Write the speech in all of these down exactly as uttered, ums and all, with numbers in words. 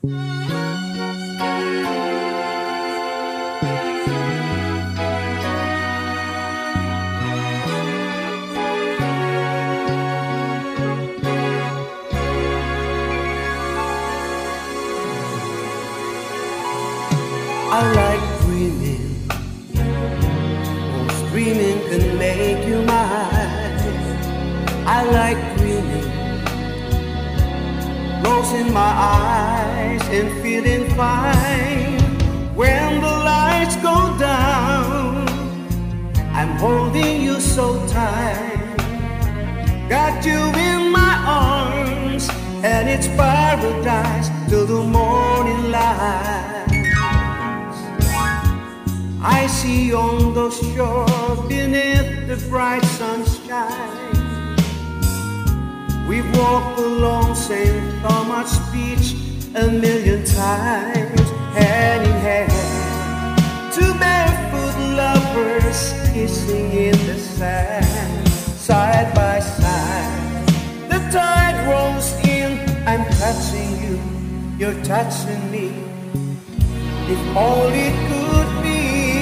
I like dreaming, cause dreaming can make you mine. I like dreaming, closing my eyes and feeling fine. When the lights go down, I'm holding you so tight. Got you in my arms, and it's paradise till the morning light. I see on the shore beneath the bright sunshine. We've walked along Saint Thomas Beach a million times, hand in hand. Two barefoot lovers kissing in the sand, side by side. The tide rolls in, I'm touching you, you're touching me. If only it could be.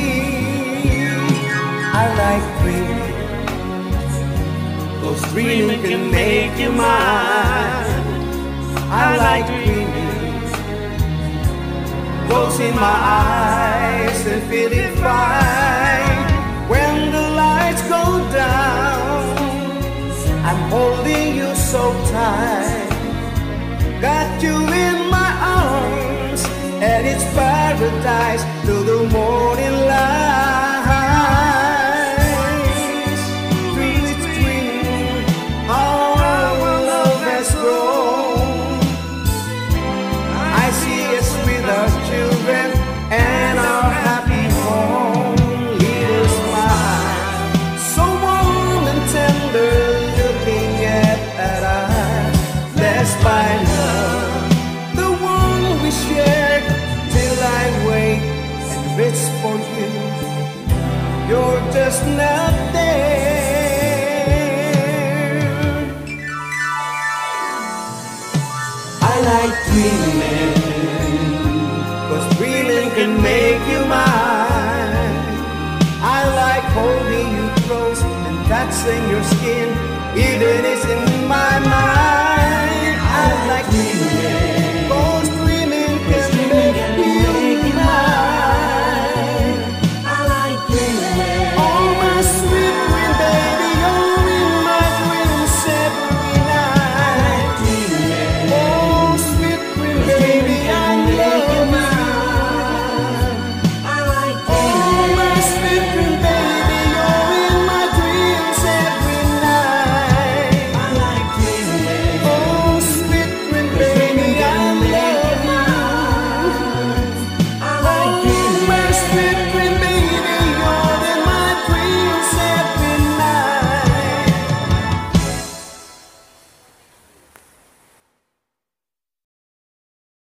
I like dreaming, cause dreaming can make you mine. I like dreaming, closing my eyes and feeling fine. When the lights go down, I'm holding you so tight. Got you in my arms, and it's paradise till the morning light. And our happy home, little smile, so warm and tender, looking at, at us, blessed by love, the one we shared till I wait and reach for you. You're just not there. I like dreaming, cause dreaming can make you mine. I like holding you close and touching your skin, even it's in my mind.